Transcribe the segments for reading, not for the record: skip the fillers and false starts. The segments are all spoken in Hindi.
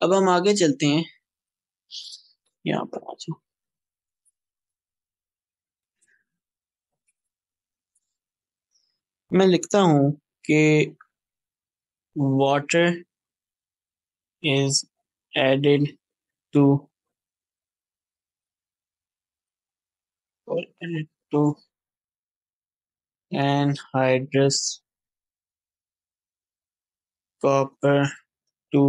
अब हम आगे चलते हैं, यहाँ पर आ जाओ। मैं लिखता हूँ कि water is added to or added to anhydrous copper to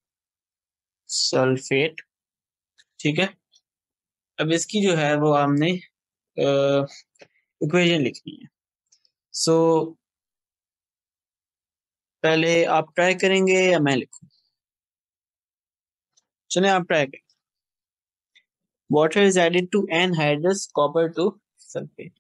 sulphate. ठीक है, अब इसकी जो है वो हमने इक्वेशन लिखनी है। सो पहले आप ट्राई करेंगे या मैं लिखूं? चलिए आप ट्राई करें। Water is added to anhydrous copper to sulphate.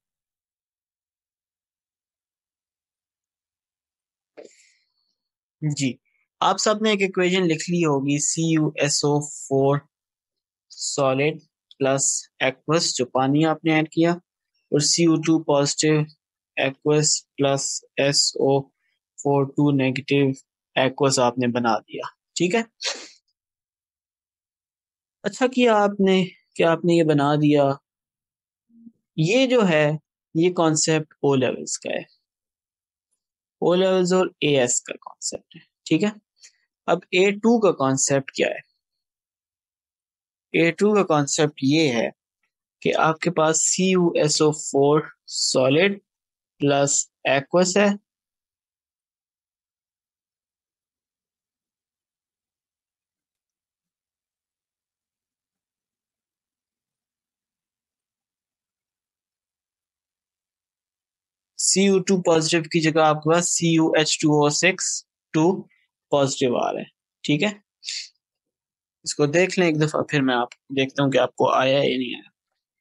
जी, आप सबने एक इक्वेशन लिख ली होगी, CuSO4 सॉलिड प्लस एक्वस जो पानी आपने ऐड किया, और CO2 positive aqueous plus SO4 negative aqueous आपने बना दिया। ठीक है, अच्छा किया आपने कि आपने ये बना दिया। ये जो है ये कॉन्सेप्ट ओ लेवल्स का है, ओ लेवल्स और AS का कॉन्सेप्ट है। ठीक है, अब A2 का कॉन्सेप्ट क्या है? A2 का कॉन्सेप्ट ये है कि आपके पास CuSO4 सॉलिड प्लस एक्वस है, Cu2 पॉजिटिव की जगह आपके पास CuH2O6 2 पॉजिटिव आ रहा है। ठीक है, इसको देख लें एक दफा, फिर मैं आप देखता हूँ कि आपको आया या नहीं आया।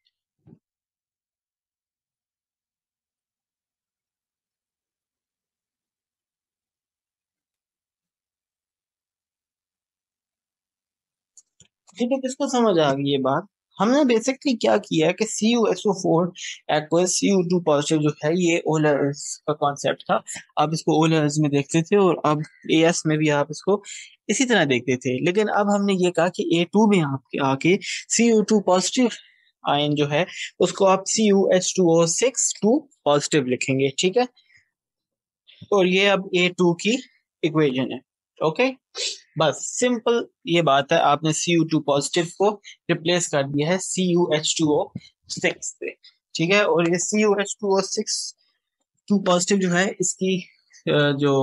जी, तो किसको समझ आ गई ये बात? हमने बेसिकली क्या किया है कि CuSO4 एक्वस Cu2 पॉजिटिव जो है ये ओ लेवल्स का कॉन्सेप्ट था। आप इसको ओ लेवल्स में देखते थे और अब AS में भी आप इसको इसी तरह देखते थे, लेकिन अब हमने ये कहा कि A2 में आपके आके CU2 पॉजिटिव आयन जो है उसको आप CuH2O6 2 पॉजिटिव लिखेंगे। ठीक है, और ये अब A2 की इक्वेशन है। ओके, बस सिंपल ये बात है, आपने Cu2 पॉजिटिव को रिप्लेस कर दिया है CuH2O6 से। ठीक है, और ये CuH2O6 2 पॉजिटिव जो है इसकी जो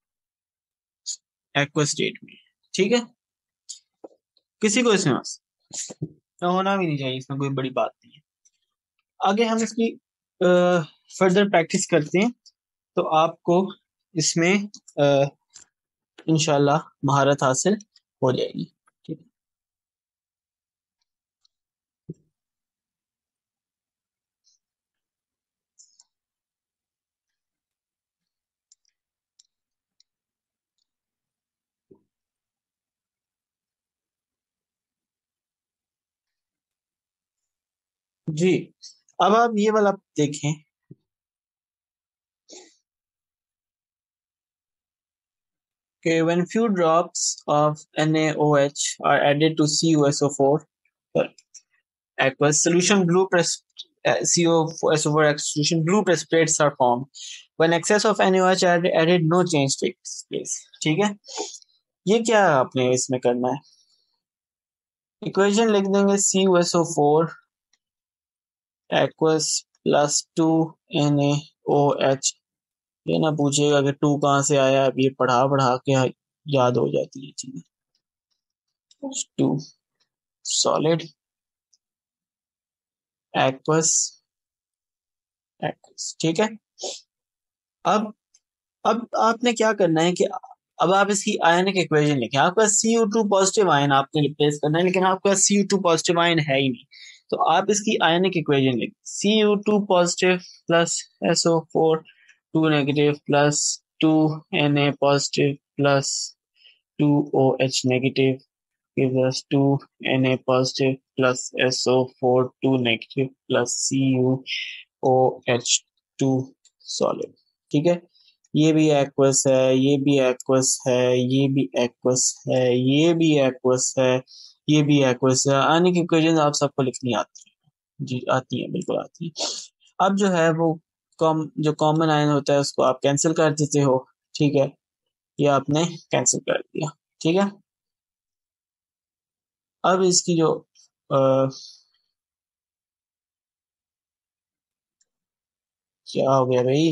एक्वस स्टेट में। ठीक है, किसी को इसमें बस होना भी नहीं चाहिए, इसमें कोई बड़ी बात नहीं है। आगे हम इसकी फर्दर प्रैक्टिस करते हैं, तो आपको इसमें इंशाल्लाह महारत हासिल हो जाएगी। ठीक है जी, अब आप ये वाला देखें कि when few drops of NaOH are added to CuSO4 aqueous solution, CuSO4 solution, blue precipitates are formed. When excess of NaOH added, no change takes place. ठीक है, ये क्या आपने इसमें करना है? इक्वेशन लिख देंगे CuSO4 aqueous प्लस 2NaOH। ये ना पूछेगा कि 2 कहाँ से आया, अब ये पढ़ा पढ़ा के याद हो जाती है चीजें। 2 सॉलिड एक्वस एक्वस। ठीक है, अब अब आपने क्या करना है कि अब आप इसकी आयनिक इक्वेशन लिखें। आपका CU2 पॉजिटिव आयन आपने रिप्लेस करना है, लेकिन आपका CU2 पॉजिटिव आयन है ही नहीं, तो आप इसकी आयनिक इक्वेशन लिखें। CU2 positive plus SO4 2 negative plus 2Na positive plus 2OH negative gives us 2Na positive plus SO4 2 negative plus CuOH2 solid। ठीक है, ये भी एक्वस है, ये भी एक्वस है, ये भी एक्वस है, ये भी एक्वस है, ये भी एक्वस है। आने की इक्वेशन आप सबको लिखनी आती है जी? आती है, बिल्कुल आती है। अब जो है वो जो कॉमन आयन होता है उसको आप कैंसिल कर देते हो, ठीक है? ये आपने कैंसिल कर दिया, ठीक है? अब इसकी जो आ, क्या हो गया भाई?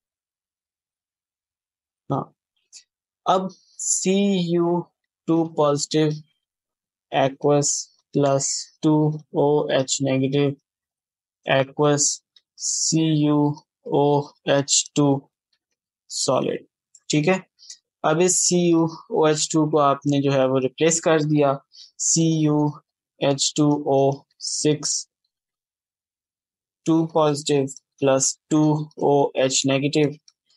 हाँ, अब Cu2 positive aqueous plus 2OH negative aqueous CuOH2 solid, ठीक है? अब इस CuOH2 को आपने जो है वो रिप्लेस कर दिया CuH2O6 2 positive plus 2OH negative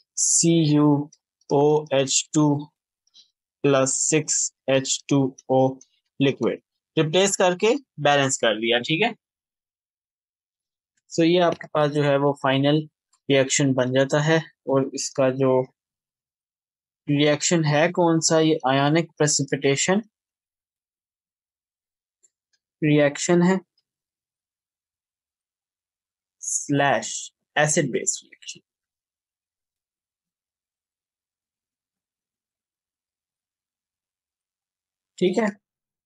CuOH2 plus 6H2O liquid, replace करके बैलेंस कर दिया, ठीक है? सो ये आपके पास जो है वो फाइनल रिएक्शन बन जाता है। और इसका जो रिएक्शन है कौन सा, ये आयोनिक प्रेसिपिटेशन रिएक्शन है स्लैश एसिड बेस रिएक्शन, ठीक है?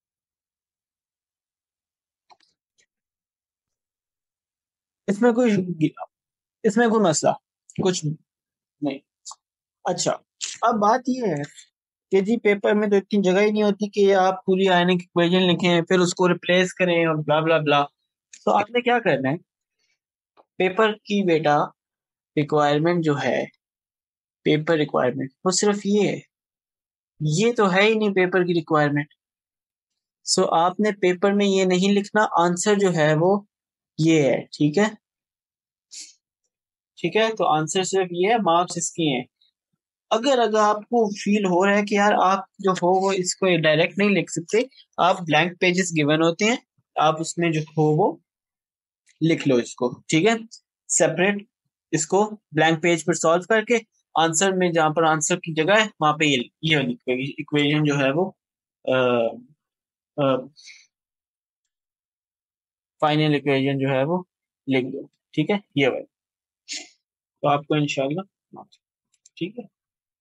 इसमें कोई इसमें कोई मसला कुछ नहीं। अच्छा, अब बात ये है कि जी पेपर में तो इतनी जगह ही नहीं होती कि आप पूरी आयनिक इक्वेशन लिखें फिर उसको रिप्लेस करें और ब्ला ब्ला ब्ला। तो आपने क्या करना है, पेपर की बेटा रिक्वायरमेंट जो है, पेपर रिक्वायरमेंट वो सिर्फ ये है, ये तो है ही नहीं पेपर की रिक्वायरमेंट। सो आपने पेपर में ये नहीं लिखना, आंसर जो है वो ये है, ठीक है? ठीक है, तो आंसर सिर्फ ये है, मार्क्स इसकी हैं। अगर अगर आपको फील हो रहा है कि यार आप जो हो वो इसको डायरेक्ट नहीं लिख सकते, आप ब्लैंक पेजेस गिवन होते हैं, आप उसमें जो हो वो लिख लो इसको, ठीक है? सेपरेट इसको ब्लैंक पेज पर सॉल्व करके आंसर में जहां पर आंसर की जगह है वहां पे ये इक्वेशन जो है वो फाइनल इक्वेशन जो है वो लिख दो, ठीक है? ये वाला तो आपको इंशाल्लाह, ठीक है?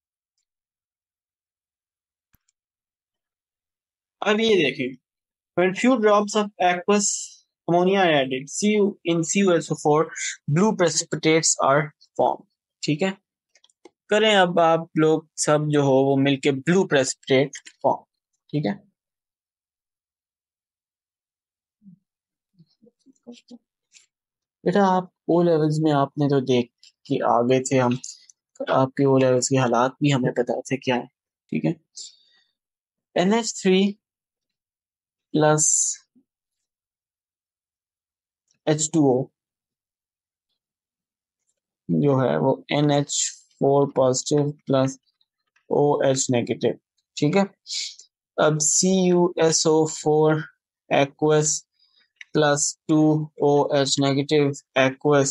अब ये देखिए, when few drops of aqueous ammonia are added in CuSO4 blue precipitates are formed, ठीक है? करें अब आप लोग सब जो हो वो मिलके ब्लू प्रेसिपिटेट फॉर्म, ठीक है? बेटा आप ओ लेवल्स में आपने तो देख के आ गए थे हम, आपके ओ लेवल्स के हालात भी हमें पता थे क्या है, ठीक है? NH3 प्लस H2O जो है वो NH4 positive plus OH negative, ठीक है? अब CuSO4 aqueous plus 2OH negative aqueous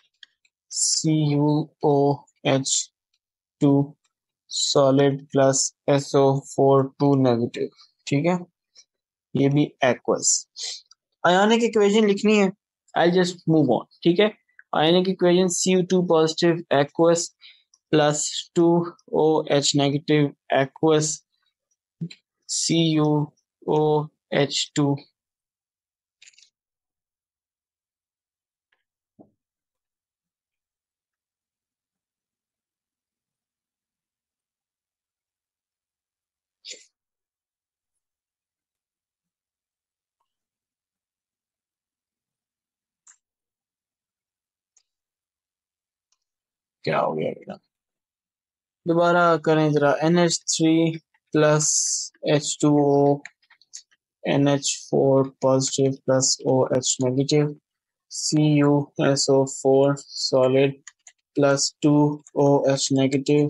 CuOH2 solid plus SO4 2 negative, ठीक है? ये भी एक्वस। आयोनिक इक्वेशन लिखनी है, आई जस्ट मूव ऑन, ठीक है? Ionic equation Cu2 positive aqueous plus 2OH negative aqueous CuOH2, क्या हो गया बेटा? दोबारा करें जरा, NH3 plus H2O NH4 positive plus OH negative CuSO4 solid plus 2OH negative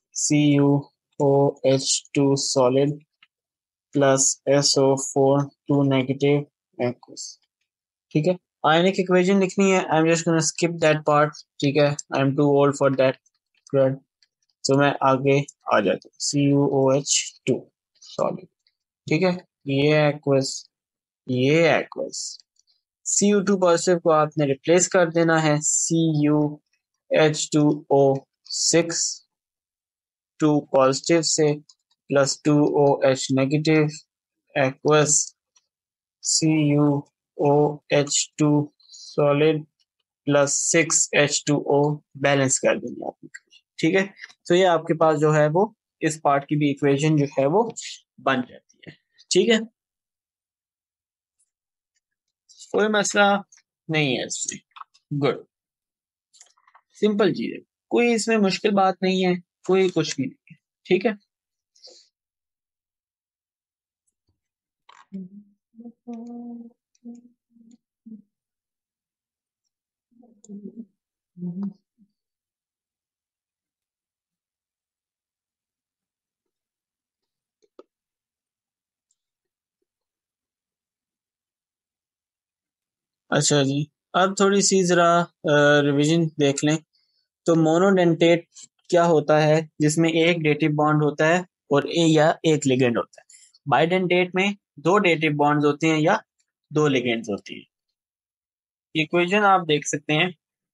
CuOH2 solid plus SO4 2 negative aqueous, ठीक है? आयनिक इक्वेशन लिखनी है, I am just gonna skip that part, ठीक है? I am too old for that. तो मैं आगे आ जाता हूँ, CuOH2 सॉलिड, ठीक है। ये एक्वस, ये एक्वस। Cu2 पॉजिटिव को आपने रिप्लेस कर देना है CuH2O6 2 पॉजिटिव से plus 2OH negative aqueous CuOH2 solid plus 6H2O balance कर देंगे आप, ठीक है। तो ये आपके पास जो है वो इस पार्ट की भी इक्वेशन जो है वो बन जाती है, ठीक है। कोई मसला नहीं है इसमें, गुड, सिंपल चीज है, कोई इसमें मुश्किल बात नहीं है, कोई कुछ भी नहीं है, ठीक है। अच्छा जी, अब थोड़ी सी जरा रिवीजन देख लें। तो मोनोडेंटेट क्या होता है, जिसमें एक डेटिव बॉन्ड होता है और या एक लिगेंड होता है। बाइडेंटेट में दो डेटिव बॉन्ड्स होते हैं या दो लिगेंड्स होती है। इक्वेशन आप देख सकते हैं,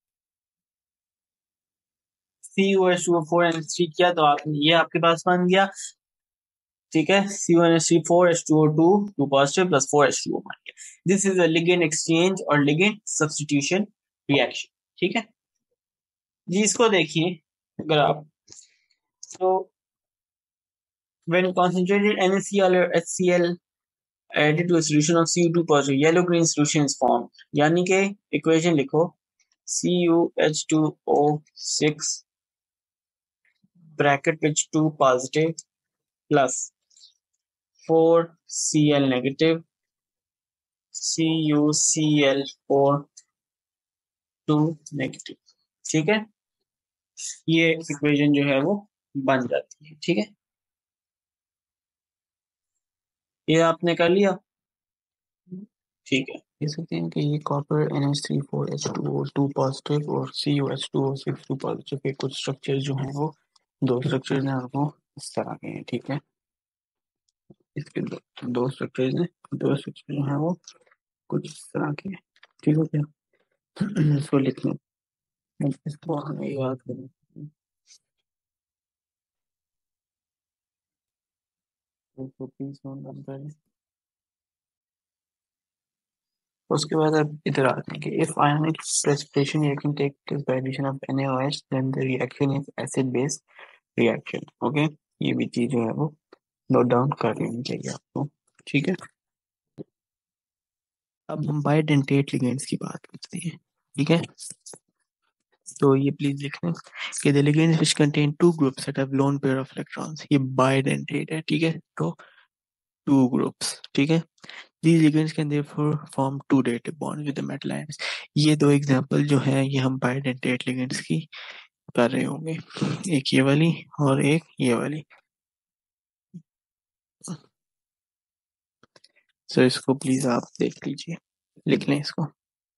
CuH2O4 किया तो आप ये आपके पास बन गया, ठीक है। C1H3 4H2O2 2 positive plus 4H2O बन गया। This is a ligand exchange और लिगेंड सब्स्टिट्यूशन रिएक्शन, ठीक है जी। इसको देखिए अगर आप, तो when concentrated NaCl or HCl added to a solution of Cu2 positive, yellow green solution is formed। यानी कि इक्वेशन लिखो, CuH2O6 bracket with 2 positive plus 4Cl negative CuCl4 2 negative, ठीक है। ये इक्वेशन जो है वो बन जाती है, ठीक है। ये आपने कर लिया, ठीक है। देख सकते हैं कि ये कॉपर NH3 4H2O2 पॉजिटिव और CuH2O6 2 पॉजिटिव के कुछ स्ट्रक्चर जो हैं वो दो स्ट्रक्चर हैं और वो इस तरह के हैं, ठीक है। इसके दो स्ट्रक्चर हैं, दो स्ट्रक्चर जो हैं वो कुछ इस तरह के हैं, ठीक है क्या। इसको लिख लें, इसको हमें याद करें। तो प्लीज नोट डाउन करें। उसके बाद अब इधर आते हैं कि if ionic precipitation reaction takes place by addition of NaOH then the reaction is acid base reaction, okay. ये भी चीज जो है वो नोट डाउन कर लेनी चाहिए आपको, ठीक है। अब हम बाइडेंटेट लिगेंड्स की बात करते हैं, ठीक है। तो ये प्लीज लिख लें कि the ligands which contain two groups that have lone pair of electrons, ये बाइडेंटेट है, ठीक है। तो टू ग्रुप्स, ठीक है। These ligands can therefore form two dative bonds with the metal ions। ये दो एग्जांपल जो है ये हम बाइडेंटेट लिगेंड्स की कर रहे होंगे, एक ये वाली और एक ये वाली। सो इसको प्लीज आप देख लीजिए, लिख लें इसको।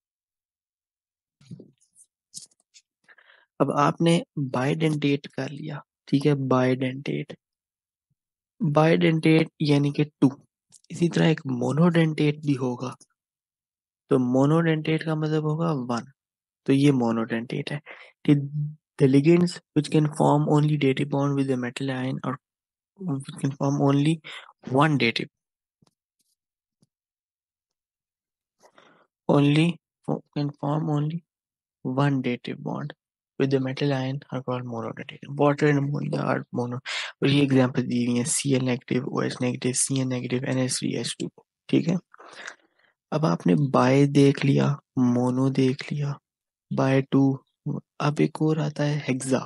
अब आपने बाइडेंटेट कर लिया, ठीक है, बाइडेंटेट, बाइडेंटेट यानी कि टू। इसी तरह एक मोनोडेंटेट भी होगा, तो मोनोडेंटेट का मतलब होगा वन, तो ये मोनोडेंटेट है। The ligands which can form only dative bond with the metal ion or which can form only one dative, only can form only one dative bond with the metal ion are called monodentate। Water and ammonia are mono, और ये एग्जांपल दी हुई है Cl negative, OH negative, Cn negative, NH3H2, ठीक है। अब आपने बाय देख लिया, मोनो देख लिया, बाय टू। अब एक और आता है हेक्सा,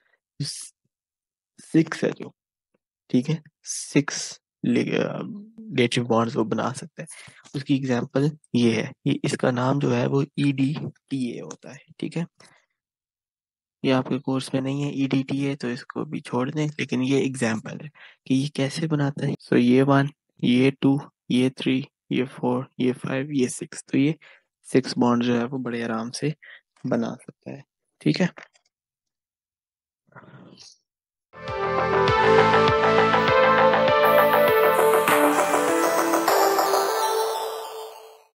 सिक्स है जो, ठीक है, सिक्स डेटिव बॉन्ड्स वो बना सकता है। उसकी एग्जांपल ये है, ये इसका नाम जो है वो EDTA होता है, ठीक है। ये आपके कोर्स में नहीं है EDTA, तो इसको भी छोड़ दें, लेकिन ये एग्जांपल है कि ये कैसे बनाता है। सो ये वन, ये टू, ये थ्री, ये फोर, ये फाइव, ये सिक्स, तो ये सिक्स बॉन्ड जो है वो बड़े आराम से बना सकता है, ठीक है।